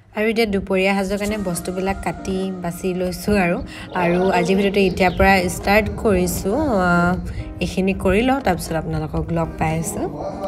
আৰু এতিয়া দুপৰীয়া সাজৰ কাৰণে বস্তুবিলাক কাটি বাছি লৈছোঁ আৰু আজিৰ ভিডিঅ'টো এতিয়াৰ পৰা ষ্টাৰ্ট কৰিছোঁ এইখিনি কৰি লওঁ তাৰপিছত আপোনালোকক লগ পাই আছোঁ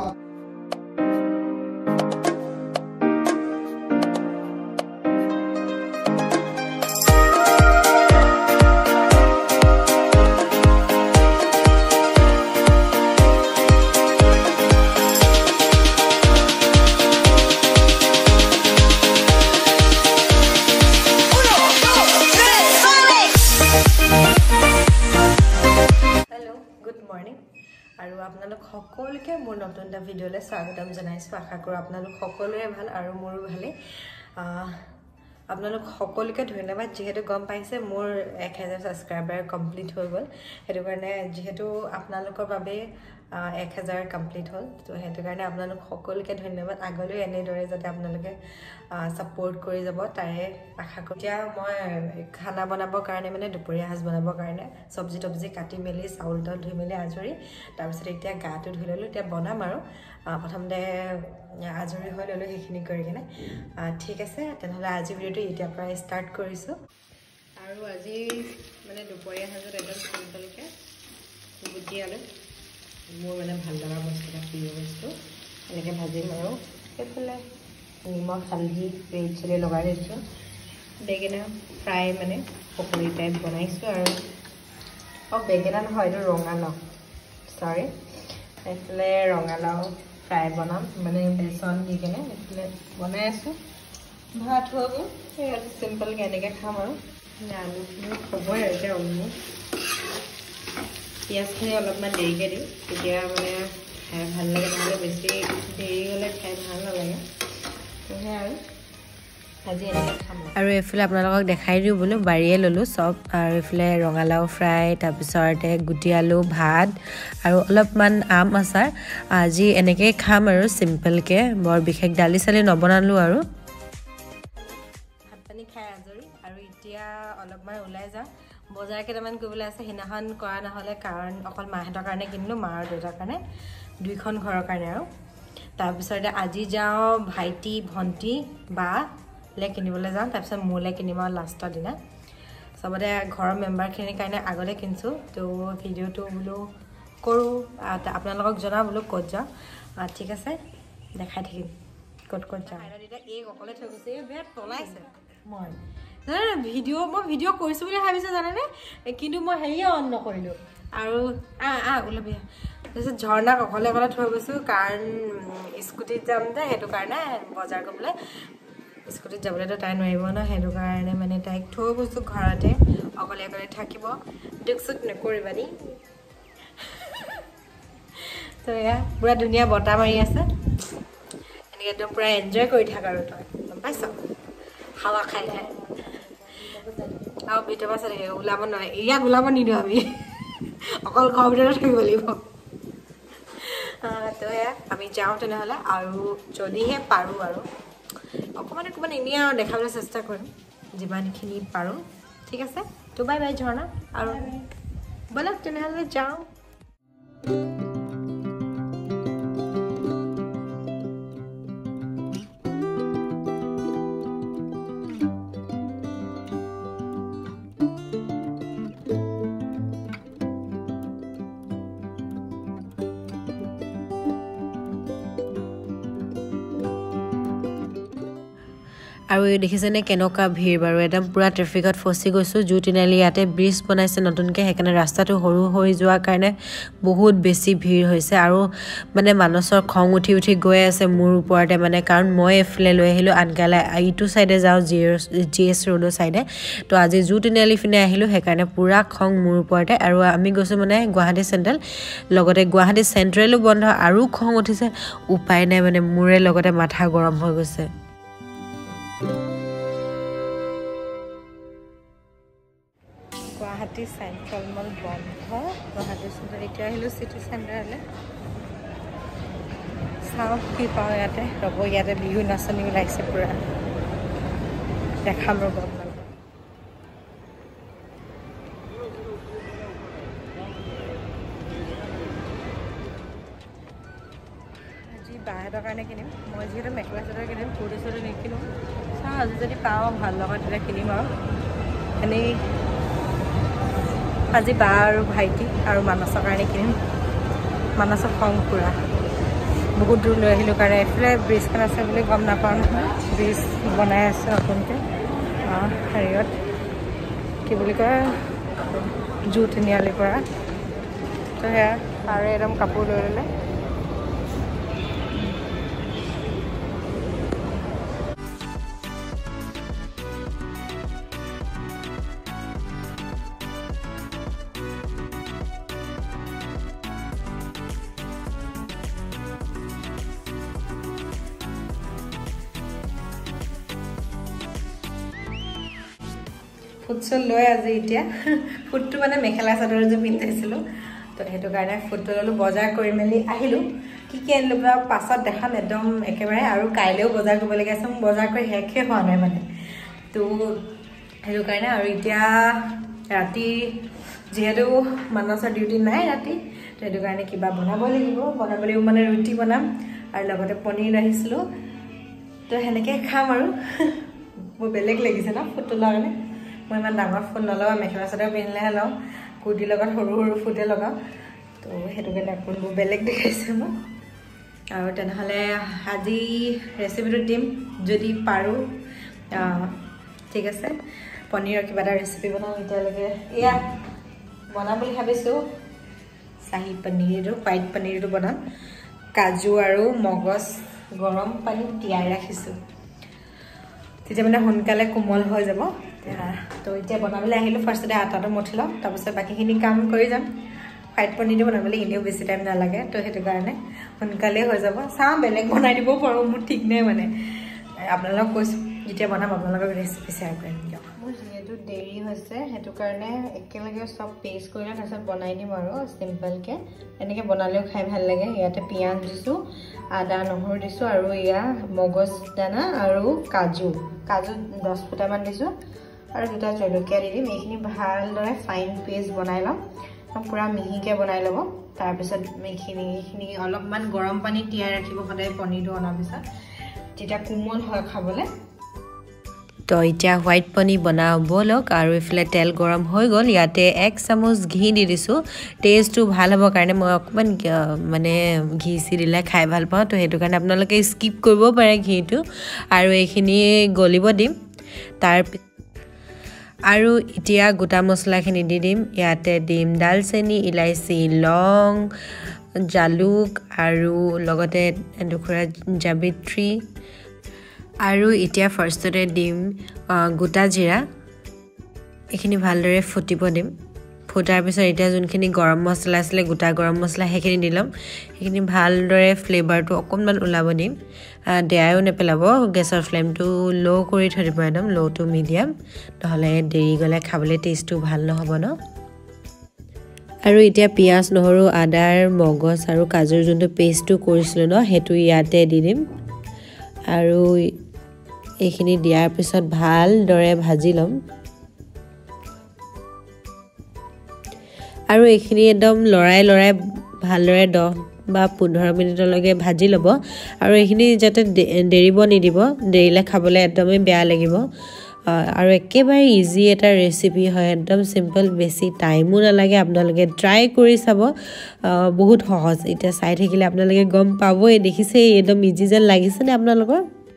আৰু আপোনালোক সকলোকে মোৰ নতুন এটা ভিডিঅ'লৈ স্বাগতম জনাইছোঁ আশা কৰোঁ আপোনালোক সকলোৰে ভাল আৰু মোৰো ভালেই আপোনালোক সকলোকে ধন্যবাদ যিহেতু গম পাইছে মোৰ 1000 ছাবস্ক্ৰাইবাৰ কমপ্লিট হৈ গ'ল সেইটো কাৰণে যিহেতু আপোনালোকৰ বাবে 1000 কমপ্লিট হ'ল তো সেইটো কাৰণে আপোনালোক সকলোকে ধন্যবাদ আগলৈ এনেদৰে যাতে আপোনালোকে ছাপোৰ্ট কৰি যাব তাৰে আশা কৰোঁ এতিয়া মই খানা বনাবৰ কাৰণে মানে দুপৰীয়া সাজ বনাবৰ কাৰণে চব্জি টব্জি কাটি মেলি চাউল তাউল ধুই মেলি আজৰি তাৰপিছত এতিয়া গাটো ধুই ল'লোঁ এতিয়া বনাম আৰু প্ৰথমতে আজৰি হৈ ল'লোঁ সেইখিনি কৰি কিনে ঠিক আছে তেনেহ'লে আজি ভিডিঅ'টো এতিয়াৰ পৰা ষ্টাৰ্ট কৰিছোঁ আৰু আজি মানে দুপৰীয়া সাজত একদম চিম্পলকৈ গুটি আলু মোৰ মানে ভাল লগা বস্তু এটা প্ৰিয় বস্তু এনেকৈ ভাজিম আৰু সেইফালে নিমখ হালধি ৰেড চিলি লগাই দিছোঁ বেঙেনা ফ্ৰাই মানে পকৰি টাইপ বনাইছোঁ আৰু বেঙেনা নহয় এইটো ৰঙালাও চৰি এইফালে ৰঙালাও ফ্ৰাই বনাম মানে বেচন দি কিনে এইফালে বনাই আছোঁ ভাত হৈ গ'ল সেই চিম্পলকৈ এনেকৈ খাম আৰু আলুখিনি হ'বই আৰু এতিয়া অলমষ্ট পিঁয়াজখিনি অলপমান দেৰিকৈ দিওঁ তেতিয়া মানে খাই ভাল লাগে নহ'লে বেছি দেৰি হ'লে খাই ভাল নালাগে সেয়াই আৰু আজি এনেকৈ খাম আৰু এইফালে আপোনালোকক দেখাই দিওঁ বোলো বাৰীয়ে ল'লোঁ চব আৰু এইফালে ৰঙালাও ফ্ৰাই তাৰপিছতে গুটি আলু ভাত আৰু অলপমান আম আচাৰ আজি এনেকৈয়ে খাম আৰু চিম্পলকৈ বৰ বিশেষ দালি চালি নবনালোঁ আৰু ভাত পানী খাই আজৰি আৰু এতিয়া অলপমান ওলাই যাওঁ বজাৰ কেইটামান কৰিবলৈ আছে সেইদিনাখন কৰা নহ'লে কাৰণ অকল মাহঁতৰ কাৰণে কিনিলোঁ মা আৰু দেউতাৰ কাৰণে দুইখন ঘৰৰ কাৰণে আৰু তাৰপিছতে আজি যাওঁ ভাইটি ভণ্টি বালে কিনিবলৈ যাওঁ তাৰপিছত মোলৈ কিনিম আৰু লাষ্টৰ দিনা চবতে ঘৰৰ মেম্বাৰখিনিৰ কাৰণে আগতে কিনিছোঁ তো ভিডিঅ'টো বোলো কৰোঁ আপোনালোকক জনাওঁ বোলো ক'ত যাওঁ ঠিক আছে দেখাই থাকিম ক'ত যাওঁ এতিয়া এই অকলে থৈ গৈছে এই বেয়া পলাইছে মই জানে মই ভিডিঅ' কৰিছোঁ বুলি ভাবিছোঁ জানেনে কিন্তু মই হেৰিয়ে অন নকৰিলোঁ আৰু ওলাবি তাৰপিছত ঝৰ্ণাক অকলে থৈ গৈছোঁ কাৰণ স্কুটিত যাম যে সেইটো কাৰণে বজাৰ কৰিবলৈ স্কুটিত যাবলৈতো তাই নোৱাৰিব ন সেইটো কাৰণে মানে তাইক থৈ গৈছোঁ ঘৰতে অকলে থাকিব দুখ চুখ নকৰিবা নি তো এয়া পূৰা ধুনীয়া বতাহ মাৰি আছে এনেকৈ একদম পূৰা এনজয় কৰি থাক আৰু তই গম পাইছ হাৱা খাই আৰু ভিতৰৰ পৰা চাই ওলাব নোৱাৰে ইয়াক ওলাব নিদিওঁ আমি অকল ঘৰৰ ভিতৰতে থাকিব লাগিব তো এয়া আমি যাওঁ তেনেহ'লে আৰু যদিহে পাৰোঁ আৰু অকণমান এনেই আৰু দেখাবলৈ চেষ্টা কৰিম যিমানখিনি পাৰোঁ ঠিক আছে তো বাই বাই ঝৰ্ণা আৰু ব'লক তেনেহ'লে যাওঁ আৰু দেখিছেনে কেনেকুৱা ভিৰ বাৰু একদম পূৰা ট্ৰেফিকত ফচি গৈছোঁ জু তিনিআলি ইয়াতে ব্ৰিজ বনাইছে নতুনকৈ সেইকাৰণে ৰাস্তাটো সৰু হৈ যোৱাৰ কাৰণে বহুত বেছি ভিৰ হৈছে আৰু মানে মানুহৰ খং উঠি গৈ আছে মোৰ ওপৰতে মানে কাৰণ মই এইফালে লৈ আহিলোঁ আনকালে ইটো ছাইডে যাওঁ GS ৰোডৰ ছাইডে তো আজি জু তিনিআলি পিনে আহিলোঁ সেইকাৰণে পূৰা খং মোৰ ওপৰতে আৰু আমি গৈছোঁ মানে গুৱাহাটী চেণ্ট্ৰেল লগতে গুৱাহাটী চেণ্ট্ৰেলো বন্ধ আৰু খং উঠিছে উপায় নাই মানে মোৰে লগতে মাথা গৰম হৈ গৈছে গুৱাহাটী চেণ্ট্ৰেল মল বন্ধ গুৱাহাটী চেণ্ট্ৰেল এতিয়া আহিলোঁ চিটি চেণ্টাৰলৈ চাওঁ কি পাওঁ ইয়াতে ৰ'ব ইয়াতে বিহু নাচনি ওলাইছে পূৰা দেখাম ৰ'ব আজি বাহঁতৰ কাৰণে কিনিম মই যিহেতু মেখেলা চাদৰ কিনিম কুৰ্তি চুৰ্তি নিকিনো চাওঁ আজি যদি পাওঁ ভাল লগা তেতিয়া কিনিম আৰু এনেই আজি বা আৰু ভাইটি আৰু মানসৰ কাৰণে কিনিম মানসৰ খং পুৰা বহুত দূৰ লৈ আহিলোঁ কাৰণে এইফালে ব্ৰিজখন আছে বুলি গম নাপাওঁ নহয় ব্ৰিজ বনাই আছে নতুনকৈ হেৰিয়ত কি বুলি কয় জু তিনিআলিৰ পৰা তো সেয়া আৰু একদম কাপোৰ লৈ ল'লে ফুটচল লৈ আজি এতিয়া ফুটটো মানে মেখেলা চাদৰ যে পিন্ধাইছিলোঁ তো সেইটো কাৰণে ফুটটো ল'লোঁ বজাৰ কৰি মেলি আহিলোঁ কি আনিলোঁ বাৰু পাছত দেখাম একদম একেবাৰে আৰু কাইলৈও বজাৰ কৰিবলগীয়া আছে মোৰ বজাৰ কৰি শেষে হোৱা নাই মানে তো সেইটো কাৰণে আৰু এতিয়া ৰাতি যিহেতু মানসৰ ডিউটি নাই ৰাতি তো সেইটো কাৰণে কিবা বনাব লাগিব মানে ৰুটি বনাম আৰু লগতে পনীৰ আহিছিলোঁ তো সেনেকৈ খাম আৰু মোৰ বেলেগ লাগিছে ন ফুটটো লোৱাৰ কাৰণে মই ইমান ডাঙৰ ফুট নলগাওঁ মেখেলা চাদৰ পিন্ধিলেহে লওঁ কুৰ্তিৰ লগত সৰু সৰু ফুটে লগাওঁ তো সেইটো কাৰণে ফুটবোৰ বেলেগ দেখাইছে মোক আৰু তেনেহ'লে আজি ৰেচিপিটো দিম যদি পাৰোঁ ঠিক আছে পনীৰৰ কিবা এটা ৰেচিপি বনাওঁ এতিয়ালৈকে এয়া বনাম বুলি ভাবিছোঁ চাহী পনীৰটো হোৱাইট পনীৰটো বনাম কাজু আৰু মগজ গৰম পানীত তিয়াই ৰাখিছোঁ তেতিয়া মানে সোনকালে কোমল হৈ যাব তো এতিয়া বনাবলৈ আহিলোঁ ফাৰ্ষ্টতে আটাটো মঠি লওঁ তাৰপিছত বাকীখিনি কাম কৰি যাম হোৱাইট পনীৰটো বনাবলৈ এনেও বেছি টাইম নালাগে তো সেইটো কাৰণে সোনকালেই হৈ যাব চাওঁ বেলেগ বনাই দিবও পাৰোঁ মোৰ ঠিক নাই মানে আপোনালোকক কৈছোঁ যেতিয়া বনাম আপোনালোকক ৰেচিপি শ্বেয়াৰ কৰিম দিয়ক মোৰ যিহেতু দেৰি হৈছে সেইটো কাৰণে একেলগে চব পেষ্ট কৰি লওঁ তাৰপিছত বনাই দিম আৰু চিম্পলকৈ এনেকৈ বনালেও খাই ভাল লাগে ইয়াতে পিঁয়াজ দিছোঁ আদা নহৰু দিছোঁ আৰু এয়া মগজ দানা আৰু কাজু 10 ফুটামান দিছোঁ আৰু দুটা জলকীয়া দি দিম এইখিনি ভালদৰে ফাইন পেষ্ট বনাই ল'ম পুৰা মিহিকৈ বনাই ল'ব তাৰপিছত এইখিনি অলপমান গৰম পানীত তিয়াই ৰাখিব সদায় পনীৰটো অনাৰ পিছত তেতিয়া কোমল হয় খাবলৈ তো এতিয়া হোৱাইট পনীৰ বনাওঁ ব'লক আৰু এইফালে তেল গৰম হৈ গ'ল ইয়াতে 1 চামুচ ঘি দি দিছোঁ টেষ্টটো ভাল হ'বৰ কাৰণে মই অকণমান মানে ঘি দিলে খাই ভাল পাওঁ তো সেইটো কাৰণে আপোনালোকে স্কিপ কৰিব পাৰে ঘিটো আৰু এইখিনি গলিব দিম আৰু এতিয়া গোটা মছলাখিনি দি দিম ইয়াতে দিম দালচেনি ইলাইচি লং জালুক আৰু লগতে এডোখৰা জাবিত্ৰী আৰু এতিয়া ফাৰ্ষ্টতে দিম গোটা জিৰা এইখিনি ভালদৰে ফুটিব দিম ফুটাৰ পিছত এতিয়া যোনখিনি গৰম মছলা আছিলে গোটা গৰম মছলা সেইখিনি দি ল'ম সেইখিনি ভালদৰে ফ্লেভাৰটো অকণমান ওলাব দিম দেয়ায়ো নেপেলাব গেছৰ ফ্লেমটো ল' কৰি থৈ দিব একদম ল' টু মিডিয়াম নহ'লে দেৰি গ'লে খাবলৈ টেষ্টটো ভাল নহ'ব ন আৰু এতিয়া পিঁয়াজ নহৰু আদাৰ মগজ আৰু কাজুৰ যোনটো পেষ্টটো কৰিছিলোঁ ন সেইটো ইয়াতে দি দিম আৰু এইখিনি দিয়াৰ পিছত ভালদৰে ভাজি ল'ম আৰু এইখিনি একদম লৰাই ভালদৰে 10 বা 15 মিনিটলৈকে ভাজি ল'ব আৰু এইখিনি যাতে দেৰিব নিদিব দেৰিলে খাবলৈ একদমেই বেয়া লাগিব আৰু একেবাৰে ইজি এটা ৰেচিপি হয় একদম সিম্পল বেছি টাইমো নালাগে আপোনালোকে ট্ৰাই কৰি চাব বহুত সহজ এতিয়া চাই থাকিলে আপোনালোকে গম পাবই দেখিছে একদম ইজি যেন লাগিছে নে আপোনালোকৰ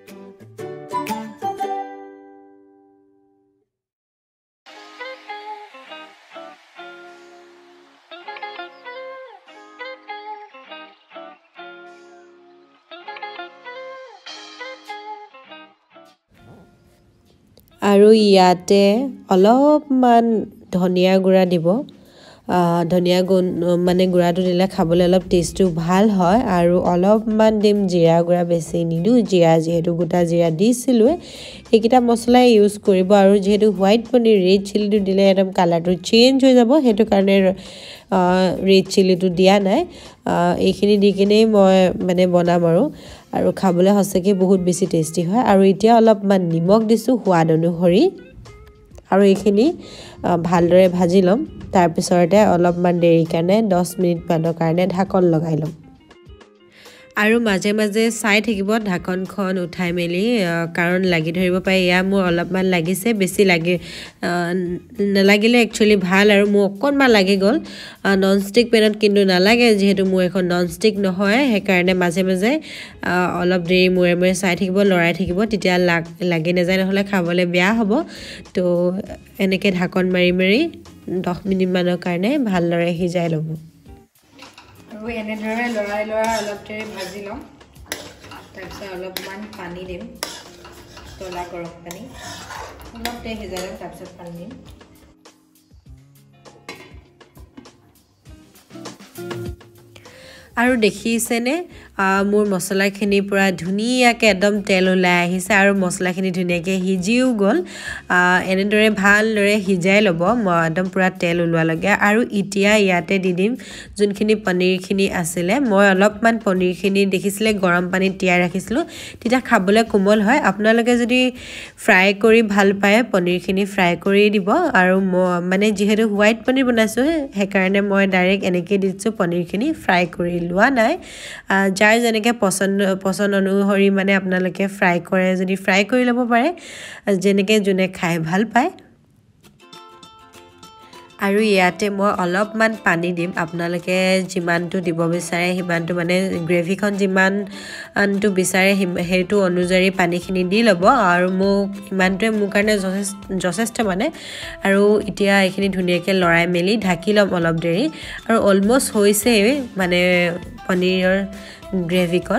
আৰু ইয়াতে অলপমান ধনিয়া গুড়া দিব ধনিয়া মানে গুড়াটো দিলে খাবলৈ অলপ টেষ্টটো ভাল হয় আৰু অলপমান দিম জিৰা গুড়া বেছি নিদিওঁ জিৰা যিহেতু গোটা জিৰা দিছিলোঁ এইকেইটা মছলাই ইউজ কৰিব আৰু যিহেতু হোৱাইট পনীৰ ৰেড চিলিটো দিলে একদম কালাৰটো চেঞ্জ হৈ যাব সেইটো কাৰণে ৰেড চিলিটো দিয়া নাই এইখিনি দি কিনে মই মানে বনাম আৰু খাবলৈ সঁচাকৈ বহুত বেছি টেষ্টি হয় আৰু এতিয়া অলপমান নিমখ দিছোঁ সোৱাদ অনুসৰি আৰু এইখিনি ভালদৰে ভাজি ল'ম তাৰ পিছতে অলপমান দেৰি কাৰণে 10 মিনিট মানৰ কাৰণে ঢাকন লগাই ল'ম আৰু মাজে মাজে চাই থাকিব ঢাকনখন উঠাই মেলি কাৰণ লাগি ধৰিব পাৰে ইয়া মোৰ অলপমান লাগিছে বেছি লাগে নালাগিলে একচুয়ালি ভাল আৰু মোৰ অকনমান লাগি গল নন ষ্টিক পেনত কিন্তু নালাগে যেহেতু মোৰ এখন নন ষ্টিক নহয় হে কাৰণে মাজে মাজে অলপ দেৰি মুৰে মুৰে চাই থাকিব লৰাই থাকিব তেতিয়া লাগি নাযায় নহলে খাবলৈ বেয়া হ'ব তো এনেকে ঢাকন মাৰি মাৰি 10 মিনিট মানৰ কাৰণে ভালদৰে সিজাই ল'ব আৰু এনেদৰে লৰাই অলপ দেৰি ভাজি লম তাৰপিছত অলপমান পানী দিম তলা গৰম পানী অলপ দেৰি সিজাই লম তাৰপিছত পানী দিম আৰু দেখিছেনে মোৰ মছলাখিনি পুৰা ধুনীয়াকৈ একদম তেল ওলাই আহিছে আৰু মছলাখিনি ধুনীয়াকৈ সিজিও গ'ল এনেদৰে ভালদৰে সিজাই ল'ব মই একদম পুৰা তেল ওলোৱা লাগে আৰু এতিয়া ইয়াতে দি দিম যোনখিনি পনীৰখিনি আছিলে মই অলপমান পনীৰখিনি দেখিছিলে গৰম পানীত তিয়াই ৰাখিছিলোঁ তেতিয়া খাবলৈ কোমল হয় আপোনালোকে যদি ফ্ৰাই কৰি ভাল পায় পনীৰখিনি ফ্ৰাই কৰি দিব আৰু মানে যিহেতু হোৱাইট পনীৰ বনাইছোঁ সেইকাৰণে মই ডাইৰেক্ট এনেকৈ দিছোঁ পনীৰখিনি ফ্ৰাই কৰি লোৱা নাই যাৰ যেনেকৈ পছন্দ অনুসৰি মানে আপোনালোকে ফ্ৰাই কৰে যদি ফ্ৰাই কৰি ল'ব পাৰে যেনেকৈ যোনে খাই ভাল পায় আৰু ইয়াতে মই অলপমান পানী দিম আপোনালোকে যিমানটো দিব বিচাৰে সিমানটো মানে গ্ৰেভিখন যিমানটো বিচাৰে সেইটো অনুযায়ী পানীখিনি দি ল'ব আৰু মোক ইমানটোৱে মোৰ কাৰণে যথেষ্ট মানে আৰু এতিয়া এইখিনি ধুনীয়াকৈ লৰাই মেলি ঢাকি ল'ম অলপ দেৰি আৰু অলমোষ্ট হৈছে মানে পনীৰৰ গ্ৰেভিখন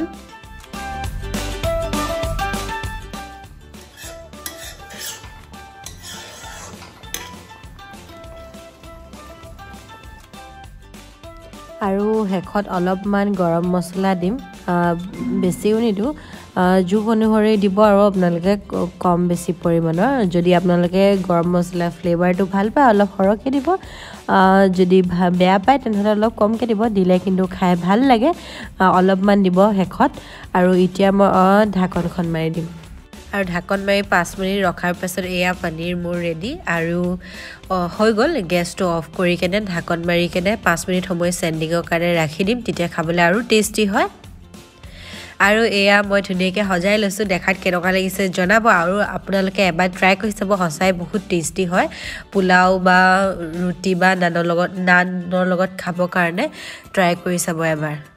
আৰু হেখত অলপমান গৰম মছলা দিম বেছিও নিদু জোখ অনুসৰি দিব আৰু আপোনালোকে কম বেছি পৰিমাণৰ যদি আপোনালোকে গৰম মছলা ফ্লেভাৰটো ভাল পায় অলপ সৰহকৈ দিব যদি বেয়া পায় তেনেহ'লে অলপ কমকৈ দিব দিলে কিন্তু খাই ভাল লাগে অলপমান দিব হেখত আৰু এতিয়া মই ঢাকনখন মাৰি দিম আৰু ঢাকন মাৰি 5 মিনিট ৰখাৰ পাছত এয়া পনীৰ মোৰ ৰেডি আৰু হৈ গ'ল গেছটো অফ কৰি কেনে ঢাকন মাৰি কেনে 5 মিনিট সময় চেণ্ডিঙৰ কাৰণে ৰাখি দিম তেতিয়া খাবলৈ আৰু টেষ্টি হয় আৰু এয়া মই ধুনীয়াকৈ সজাই লৈছোঁ দেখাত কেনেকুৱা লাগিছে জনাব আৰু আপোনালোকে এবাৰ ট্ৰাই কৰি চাব সঁচাই বহুত টেষ্টি হয় পোলাও বা ৰুটি বা নানৰ লগত খাবৰ কাৰণে ট্ৰাই কৰি চাব এবাৰ